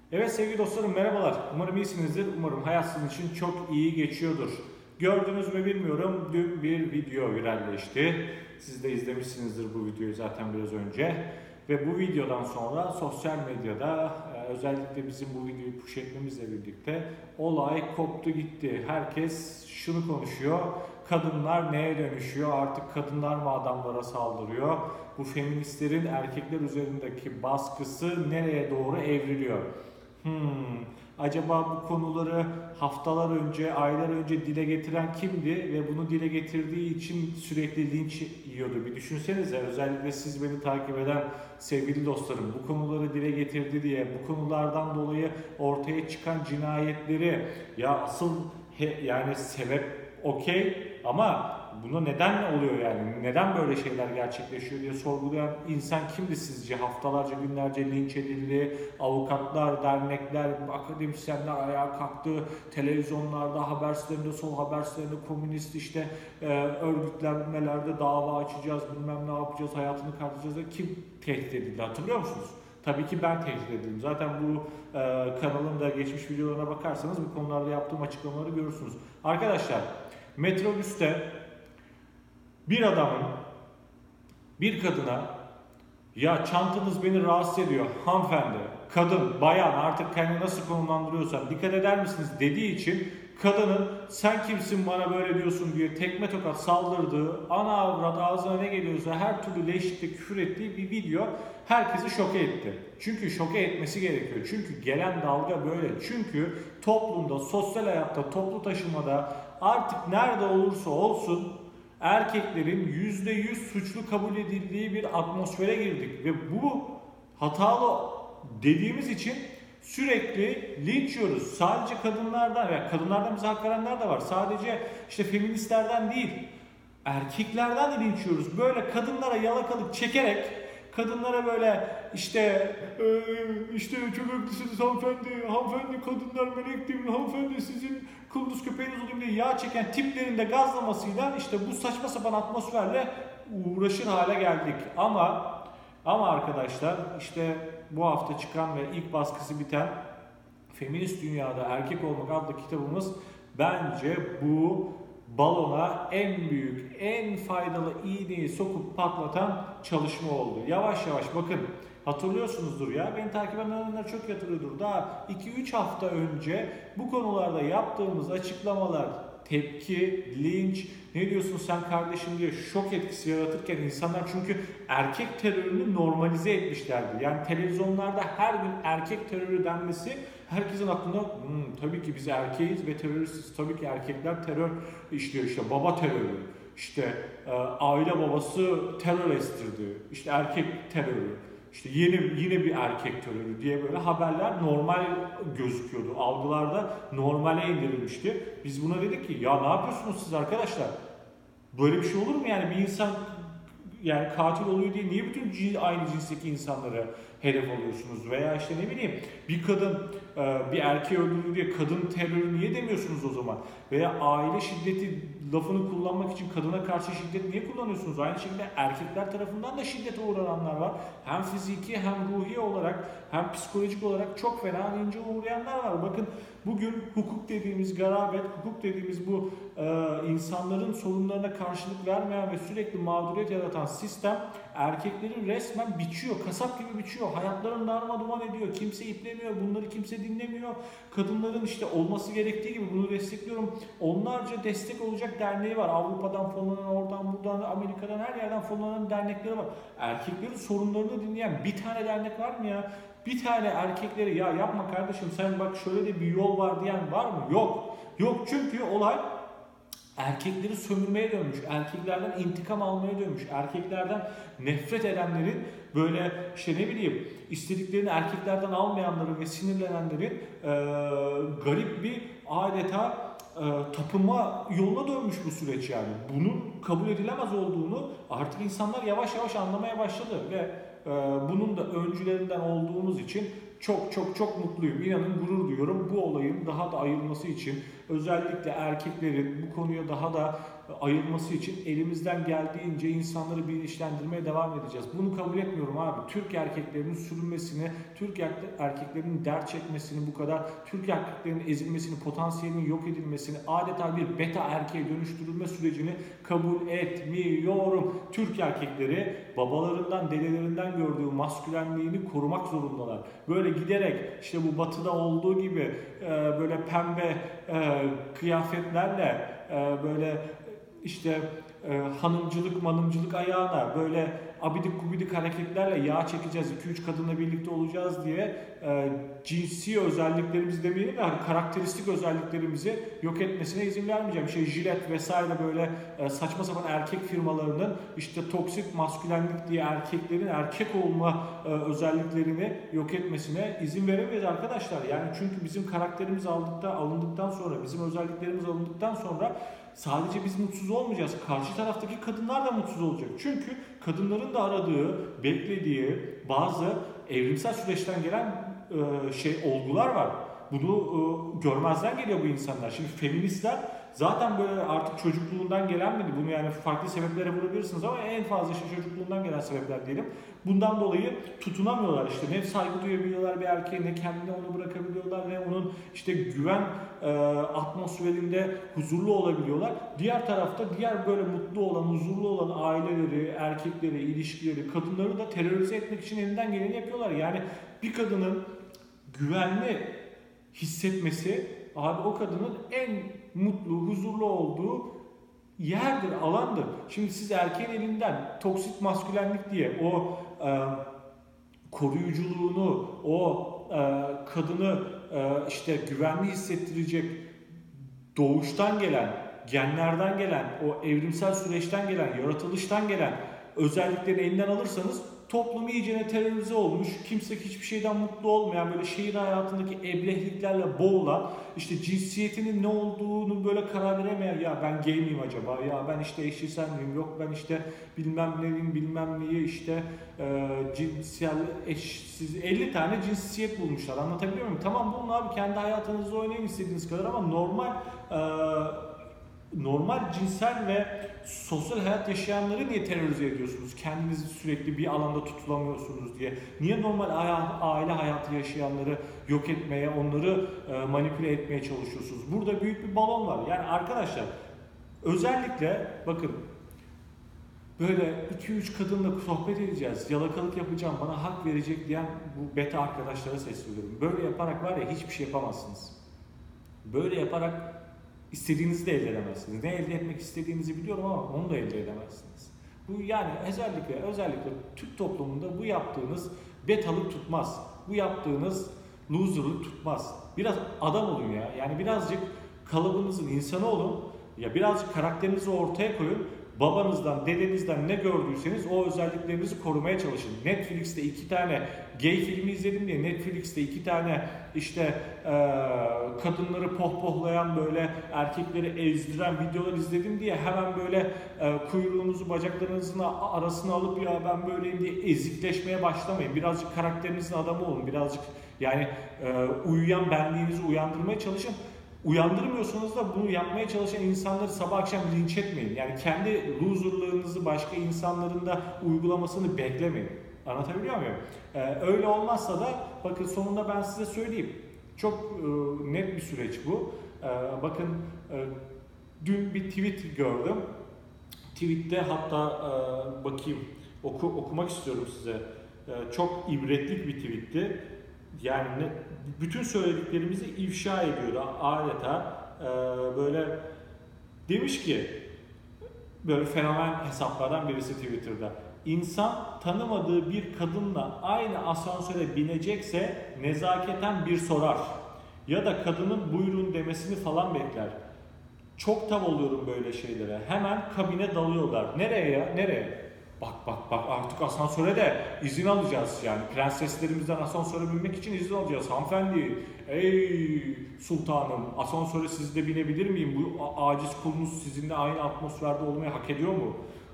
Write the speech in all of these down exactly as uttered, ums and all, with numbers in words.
Evet sevgili dostlarım, merhabalar. Umarım iyisinizdir. Umarım hayat sizin için çok iyi geçiyordur. Gördünüz mü bilmiyorum, dün bir video viralleşti. Siz de izlemişsinizdir bu videoyu zaten biraz önce. Ve bu videodan sonra sosyal medyada e, özellikle bizim bu videoyu push etmemizle birlikte olay koptu gitti. Herkes şunu konuşuyor. Kadınlar neye dönüşüyor? Artık kadınlar mı adamlara saldırıyor? Bu feministlerin erkekler üzerindeki baskısı nereye doğru evriliyor? Hmm, acaba bu konuları haftalar önce, aylar önce dile getiren kimdi ve bunu dile getirdiği için sürekli linç yiyordu? Bir düşünsenize, özellikle siz beni takip eden sevgili dostlarım, bu konuları dile getirdi diye, bu konulardan dolayı ortaya çıkan cinayetleri, ya asıl he, yani sebep okey ama buna neden oluyor yani? Neden böyle şeyler gerçekleşiyor diye sorgulayan insan kimdi sizce? Haftalarca, günlerce linç edildi. Avukatlar, dernekler, akademisyenler ayağa kalktı. Televizyonlarda, haber sitelerinde, sol haber sitelerinde komünist işte e, örgütlenmelerde dava açacağız, bilmem ne yapacağız, hayatını kartacağız. Kim tehdit edildi hatırlıyor musunuz? Tabii ki ben tehdit edildim. Zaten bu e, kanalın da geçmiş videolarına bakarsanız bu konularda yaptığım açıklamaları görürsünüz. Arkadaşlar, metrobüste bir adamın bir kadına ya çantanız beni rahatsız ediyor hanımefendi, kadın, bayan artık kendini nasıl konumlandırıyorsan dikkat eder misiniz dediği için kadının sen kimsin bana böyle diyorsun diye tekme tokat saldırdığı, ana avrat ağzına ne geliyorsa her türlü leşlikle küfür ettiği bir video herkesi şoke etti. Çünkü şoke etmesi gerekiyor. Çünkü gelen dalga böyle. Çünkü toplumda, sosyal hayatta, toplu taşımada artık nerede olursa olsun erkeklerin yüzde yüz suçlu kabul edildiği bir atmosfere girdik ve bu hatalı dediğimiz için sürekli linç yiyoruz. Sadece kadınlardan veya kadınlardan bize hak verenler de var. Sadece işte feministlerden değil, erkeklerden de linç yiyoruz. Böyle kadınlara yalakalık çekerek, kadınlara böyle işte e, işte çok haklısınız hanımefendi, hanımefendi kadınlar melek değil mi, hanımefendi sizin kıldız köpeğiniz olayım diye yağ çeken tiplerinde gazlamasıyla işte bu saçma sapan atmosferle uğraşır hale geldik. Ama ama arkadaşlar işte bu hafta çıkan ve ilk baskısı biten Feminist Dünyada Erkek Olmak adlı kitabımız bence bu balona en büyük, en faydalı iğneyi sokup patlatan çalışma oldu. Yavaş yavaş bakın, hatırlıyorsunuzdur ya, beni takip edenler çok iyi hatırlıyordur. Daha iki üç hafta önce bu konularda yaptığımız açıklamalar, tepki, linç, ne diyorsun sen kardeşim diye şok etkisi yaratırken insanlar, çünkü erkek terörünü normalize etmişlerdi. Yani televizyonlarda her gün erkek terörü denmesi herkesin aklında hmm, tabii ki biz erkeğiz ve teröristiz. Tabii ki erkekler terör işliyor, işte baba terörü, işte e, aile babası terör estirdi, işte erkek terörü, işte yeni yine bir erkek terörü diye böyle haberler normal gözüküyordu. Algılarda normale indirilmişti. Biz buna dedik ki ya ne yapıyorsunuz siz arkadaşlar? Böyle bir şey olur mu yani? Bir insan yani katil oluyor diye niye bütün aynı cinsteki insanlara hedef alıyorsunuz? Veya işte ne bileyim, bir kadın bir erkeği öldürdü diye kadın terörü niye demiyorsunuz o zaman? Veya aile şiddeti lafını kullanmak için kadına karşı şiddet niye kullanıyorsunuz? Aynı şekilde erkekler tarafından da şiddete uğrayanlar var. Hem fiziki hem ruhi olarak hem psikolojik olarak çok fena lince uğrayanlar var. Bakın bugün hukuk dediğimiz garabet, hukuk dediğimiz bu e, insanların sorunlarına karşılık vermeyen ve sürekli mağduriyet yaratan sistem erkekleri resmen biçiyor, kasap gibi biçiyor. Hayatlarını darmadağın ediyor. Kimse iplemiyor, bunları kimse dinlemiyor. Kadınların işte olması gerektiği gibi, bunu destekliyorum, onlarca destek olacak derneği var. Avrupa'dan fonlanan, oradan buradan, Amerika'dan her yerden fonlanan dernekleri var. Erkeklerin sorunlarını dinleyen bir tane dernek var mı ya? Bir tane erkekleri ya yapma kardeşim sen bak şöyle de bir yol var diyen var mı? Yok. Yok, çünkü olay erkekleri sömürmeye dönmüş, erkeklerden intikam almaya dönmüş, erkeklerden nefret edenlerin, böyle işte ne bileyim istediklerini erkeklerden almayanların ve sinirlenenlerin e, garip bir adeta e, tapınma yoluna dönmüş bu süreç yani. Bunun kabul edilemez olduğunu artık insanlar yavaş yavaş anlamaya başladı ve e, bunun da öncülerinden olduğumuz için çok çok çok mutluyum. İnanın gurur duyuyorum bu olayın daha da ayılması için. Özellikle erkeklerin bu konuya daha da ayılması için elimizden geldiğince insanları bilinçlendirmeye devam edeceğiz. Bunu kabul etmiyorum abi. Türk erkeklerinin sürünmesini, Türk erkeklerinin dert çekmesini bu kadar, Türk erkeklerinin ezilmesini, potansiyelinin yok edilmesini, adeta bir beta erkeğe dönüştürülme sürecini kabul etmiyorum. Türk erkekleri babalarından, dedelerinden gördüğü maskülenliğini korumak zorundalar. Böyle giderek işte bu batıda olduğu gibi böyle pembe kıyafetlerle böyle işte hanımcılık manımcılık ayağına böyle abidik gubidik hareketlerle yağ çekeceğiz, iki üç kadınla birlikte olacağız diye e, cinsi özelliklerimizi demeyelim de hani karakteristik özelliklerimizi yok etmesine izin vermeyeceğim. İşte jilet vesaire böyle e, saçma sapan erkek firmalarının işte toksik maskülenlik diye erkeklerin erkek olma e, özelliklerini yok etmesine izin veremeyiz arkadaşlar. Yani çünkü bizim karakterimiz aldıktan, alındıktan sonra, bizim özelliklerimiz alındıktan sonra sadece biz mutsuz olmayacağız. Karşı taraftaki kadınlar da mutsuz olacak. Çünkü kadınların da aradığı, beklediği bazı evrimsel süreçten gelen e, şey olgular var. Bunu e, görmezden geliyor bu insanlar. Şimdi feministler zaten böyle artık çocukluğundan gelen miydi? Bunu yani farklı sebeplere vurabilirsiniz ama en fazla işte çocukluğundan gelen sebepler diyelim. Bundan dolayı tutunamıyorlar işte. Ne saygı duyabiliyorlar bir erkeğe, ne kendine onu bırakabiliyorlar, ne onun işte güven e, atmosferinde huzurlu olabiliyorlar. Diğer tarafta diğer böyle mutlu olan, huzurlu olan aileleri, erkekleri, ilişkileri, kadınları da terörize etmek için elinden geleni yapıyorlar. Yani bir kadının güvenli hissetmesi abi o kadının en mutlu, huzurlu olduğu yerdir, alandır. Şimdi siz erkeğin elinden toksik maskülenlik diye o e, koruyuculuğunu, o e, kadını e, işte güvenli hissettirecek doğuştan gelen, genlerden gelen, o evrimsel süreçten gelen, yaratılıştan gelen özellikleri elinden alırsanız toplum iyicene terörize olmuş, kimse hiçbir şeyden mutlu olmayan, böyle şehir hayatındaki eblehliklerle boğulan, işte cinsiyetinin ne olduğunu böyle karar veremeyen, ya ben gay miyim acaba, ya ben işte eşcinsel miyim, yok ben işte bilmem neyim, bilmem neyi işte e, cinsel eşsiz, elli tane cinsiyet bulmuşlar, anlatabiliyor muyum? Tamam bulun abi, kendi hayatınızda oynayın istediğiniz kadar ama normal e, normal cinsel ve sosyal hayat yaşayanları niye terörize ediyorsunuz? Kendinizi sürekli bir alanda tutulamıyorsunuz diye. Niye normal aile hayatı yaşayanları yok etmeye, onları manipüle etmeye çalışıyorsunuz? Burada büyük bir balon var. Yani arkadaşlar özellikle bakın böyle iki üç kadınla sohbet edeceğiz, yalakalık yapacağım, bana hak verecek diyen bu beta arkadaşlara sesleniyorum. Böyle yaparak var ya hiçbir şey yapamazsınız. Böyle yaparak İstediğinizi de elde edemezsiniz. Ne elde etmek istediğinizi biliyorum ama onu da elde edemezsiniz. Bu yani özellikle özellikle Türk toplumunda bu yaptığınız betalık tutmaz. Bu yaptığınız loserlık tutmaz. Biraz adam olun ya. Yani birazcık kalıbınızın insanı olun. Ya birazcık karakterinizi ortaya koyun. Babanızdan, dedenizden ne gördüyseniz o özelliklerinizi korumaya çalışın. Netflix'te iki tane gay filmi izledim diye Netflix'te iki tane işte e, kadınları pohpohlayan böyle erkekleri ezdiren videolar izledim diye hemen böyle e, kuyruğunuzu bacaklarınızın arasına alıp ya ben böyleyim diye ezikleşmeye başlamayın. Birazcık karakterinizin adamı olun. Birazcık yani e, uyuyan benliğinizi uyandırmaya çalışın. Uyandırmıyorsanız da bunu yapmaya çalışan insanları sabah akşam linç etmeyin. Yani kendi loserlığınızı başka insanların da uygulamasını beklemeyin. Anlatabiliyor muyum? Ee, öyle olmazsa da bakın sonunda ben size söyleyeyim. Çok e, net bir süreç bu. Ee, bakın e, dün bir tweet gördüm. Tweette hatta e, bakayım oku, okumak istiyorum size. E, çok ibretlik bir tweetti. Yani ne, bütün söylediklerimizi ifşa ediyordu adeta. Ee, böyle demiş ki böyle fenomen hesaplardan birisi Twitter'da, İnsan tanımadığı bir kadınla aynı asansöre binecekse nezaketen bir sorar ya da kadının buyurun demesini falan bekler. Çok tav oluyorum böyle şeylere. Hemen kabine dalıyorlar. Nereye ya? Nereye? Bak bak bak artık asansöre de izin alacağız yani. Prenseslerimizden asansöre binmek için izin alacağız. Hanımefendi, ey sultanım asansöre siz de binebilir miyim? Bu aciz kulunuz sizinle aynı atmosferde olmayı hak ediyor mu?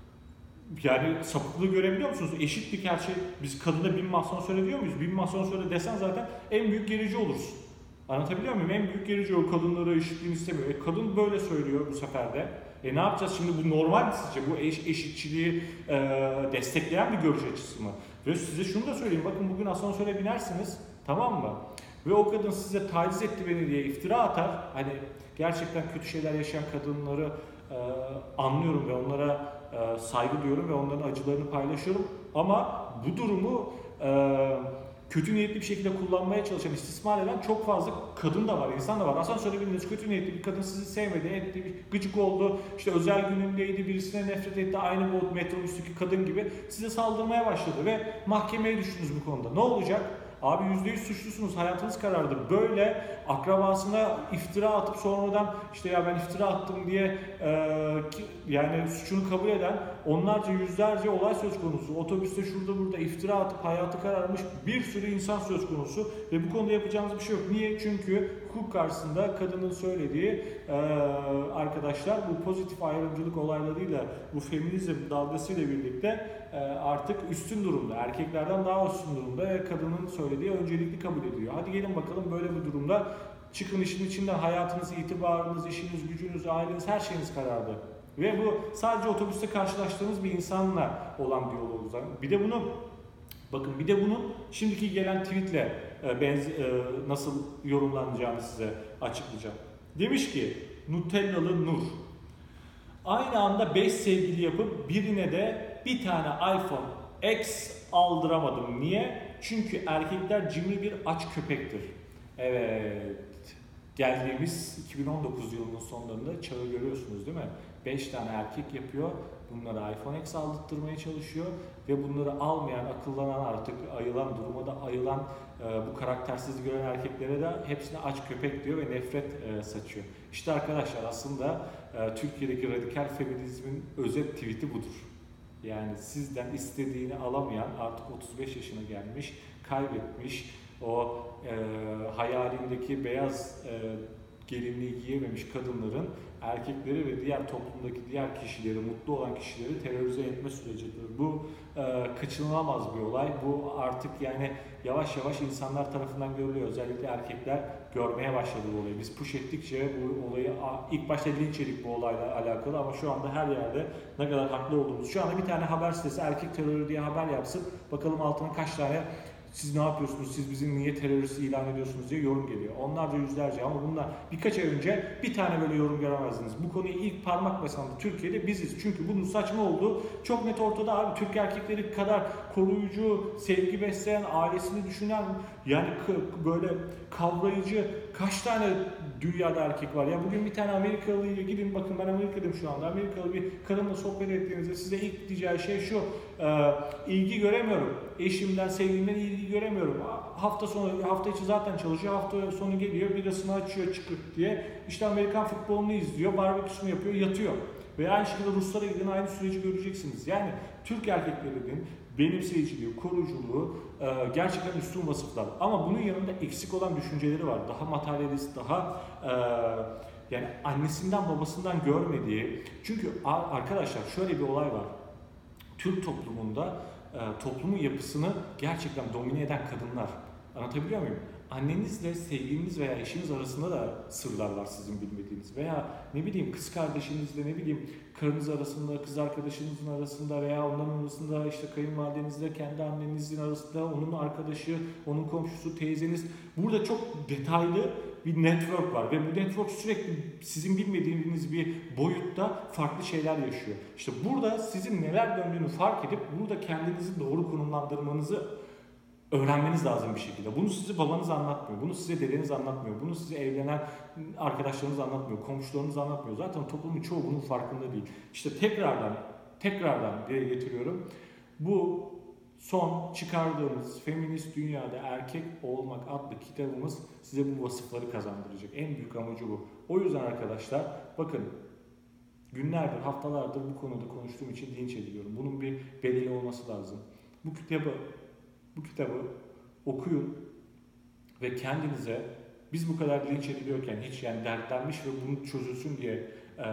Yani sapıklığı görebiliyor musunuz? Eşitlik her şey. Biz kadına binme asansöre diyor muyuz? Binme asansöre desen zaten en büyük gerici olursun. Anlatabiliyor muyum? En büyük gerici o, kadınlara eşitliğini istemiyor. E, kadın böyle söylüyor bu sefer de. E ne yapacağız şimdi, bu normal mi sizce? Bu eş, eşitçiliği e, destekleyen bir görüş açısı mı? Ve size şunu da söyleyeyim, bakın bugün asansöre binersiniz, tamam mı? Ve o kadın size taciz etti beni diye iftira atar. Hani gerçekten kötü şeyler yaşayan kadınları e, anlıyorum ve onlara e, saygı duyuyorum ve onların acılarını paylaşıyorum. Ama bu durumu e, kötü niyetli bir şekilde kullanmaya çalışan, istismar eden çok fazla kadın da var, insan da var. Asansörde bindiniz, kötü niyetli bir kadın sizi sevmedi, etti, gıcık oldu, işte özel günündeydi, birisine nefret etti, aynı bu metrobüsteki kadın gibi size saldırmaya başladı ve mahkemeye düştünüz bu konuda. Ne olacak? Abi yüzde yüz suçlusunuz, hayatınız karardı. Böyle akrabasına iftira atıp sonradan işte ya ben iftira attım diye e, yani suçunu kabul eden onlarca yüzlerce olay söz konusu. Otobüste şurada burada iftira atıp hayatı kararmış bir sürü insan söz konusu ve bu konuda yapacağımız bir şey yok. Niye? Çünkü hukuk karşısında kadının söylediği e, arkadaşlar bu pozitif ayrımcılık olaylarıyla, bu feminizm dalgasıyla birlikte e, artık üstün durumda. Erkeklerden daha üstün durumda ve kadının söylediği öncelikli kabul ediliyor. Hadi gelin bakalım böyle bir durumda çıkın işin içinden, hayatınız, itibarınız, işiniz, gücünüz, aileniz, her şeyiniz karardı. Ve bu sadece otobüste karşılaştığınız bir insanla olan bir yol olacak. Bir de bunu bakın bir de bunun şimdiki gelen tweetle e, benz, e, nasıl yorumlanacağını size açıklayacağım. Demiş ki Nutellalı Nur. Aynı anda beş sevgili yapıp birine de bir tane iPhone X aldıramadım. Niye? Çünkü erkekler cimri bir aç köpektir. Evet. Geldiğimiz iki bin on dokuz yılının sonlarında çağı görüyorsunuz değil mi? beş tane erkek yapıyor. Bunlara iPhone X aldırtmaya çalışıyor ve bunları almayan, akıllanan, artık ayılan, duruma da ayılan, bu karaktersizliği gören erkeklere de hepsine aç köpek diyor ve nefret saçıyor. İşte arkadaşlar aslında Türkiye'deki radikal feminizmin özet tweet'i budur. Yani sizden istediğini alamayan, artık otuz beş yaşına gelmiş, kaybetmiş, o e, hayalindeki beyaz e, gelinliği giyememiş kadınların erkekleri ve diğer toplumdaki diğer kişileri, mutlu olan kişileri terörize etme sürecidir. Bu e, kaçınılamaz bir olay. Bu artık yani yavaş yavaş insanlar tarafından görülüyor. Özellikle erkekler görmeye başladı bu olayı. Biz push ettikçe bu olayı, ilk başta linç yedik bu olayla alakalı ama şu anda her yerde ne kadar haklı olduğumuz. Şu anda bir tane haber sitesi erkek terörü diye haber yapsın. Bakalım altına kaç tane siz ne yapıyorsunuz, siz bizi niye terörist ilan ediyorsunuz diye yorum geliyor. Onlarca yüzlerce, ama bundan birkaç ay önce bir tane böyle yorum göremezdiniz. Bu konuyu ilk parmak basan Türkiye'de biziz. Çünkü bunun saçma olduğu çok net ortada abi. Türk erkekleri kadar koruyucu, sevgi besleyen, ailesini düşünen, yani böyle kavrayıcı kaç tane dünyada erkek var? Ya bugün bir tane Amerikalı ile gidin bakın, ben Amerika'dayım şu anda. Amerikalı bir kadınla sohbet ettiğinizde size ilk diyeceği şey şu: e, ilgi göremiyorum. Eşimden, sevgilimden ilgi göremiyorum. Hafta sonu, hafta içi zaten çalışıyor. Hafta sonu geliyor, birasını açıyor çıkıp diye. İşte Amerikan futbolunu izliyor, barbeküsünü yapıyor, yatıyor. Ve aynı şekilde Ruslara gidin, aynı süreci göreceksiniz. Yani Türk erkeklerinin benimseyiciliği, koruyuculuğu e, gerçekten üstün vasıflar. Ama bunun yanında eksik olan düşünceleri var. Daha materyalist, daha e, yani annesinden babasından görmediği. Çünkü arkadaşlar şöyle bir olay var. Türk toplumunda e, toplumun yapısını gerçekten domine eden kadınlar. Anlatabiliyor muyum? Annenizle sevgiliniz veya eşiniz arasında da sırlar var sizin bilmediğiniz. Veya ne bileyim kız kardeşinizle, ne bileyim karınız arasında, kız arkadaşınızın arasında veya onların arasında, işte kayınvalidenizle kendi annenizin arasında, onun arkadaşı, onun komşusu, teyzeniz. Burada çok detaylı bir network var ve bu network sürekli sizin bilmediğiniz bir boyutta farklı şeyler yaşıyor. İşte burada sizin neler döndüğünü fark edip burada kendinizi doğru konumlandırmanızı öğrenmeniz lazım bir şekilde. Bunu size babanız anlatmıyor, bunu size dedeniz anlatmıyor, bunu size evlenen arkadaşlarınız anlatmıyor, komşularınız anlatmıyor. Zaten toplumun çoğu bunun farkında değil. İşte tekrardan, tekrardan dile getiriyorum. Bu son çıkardığımız Feminist Dünyada Erkek Olmak adlı kitabımız size bu vasıfları kazandıracak. En büyük amacı bu. O yüzden arkadaşlar bakın, günlerdir, haftalardır bu konuda konuştuğum için linç ediliyorum. Bunun bir bedeli olması lazım. Bu kitabı Bu kitabı okuyun ve kendinize, biz bu kadar linç ediliyorken hiç yani dertlenmiş ve bunu çözülsün diye e,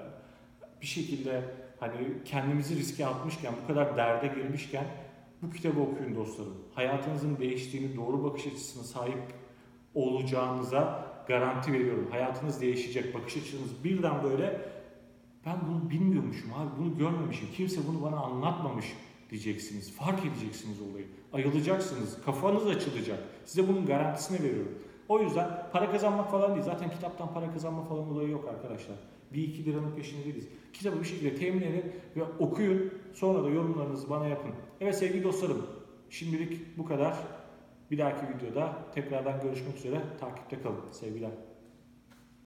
bir şekilde hani kendimizi riske atmışken, bu kadar derde girmişken bu kitabı okuyun dostlarım. Hayatınızın değiştiğini, doğru bakış açısına sahip olacağınıza garanti veriyorum. Hayatınız değişecek, bakış açınız birden böyle Ben bunu bilmiyormuşum abi, bunu görmemişim, kimse bunu bana anlatmamış diyeceksiniz. Fark edeceksiniz olayı. Ayılacaksınız, kafanız açılacak. Size bunun garantisini veriyorum. O yüzden para kazanmak falan değil. Zaten kitaptan para kazanma falan olayı yok arkadaşlar. Bir iki liranın peşinde değiliz. Kitabı bir şekilde temin edin ve okuyun. Sonra da yorumlarınızı bana yapın. Evet sevgili dostlarım, şimdilik bu kadar. Bir dahaki videoda tekrardan görüşmek üzere. Takipte kalın. Sevgiler.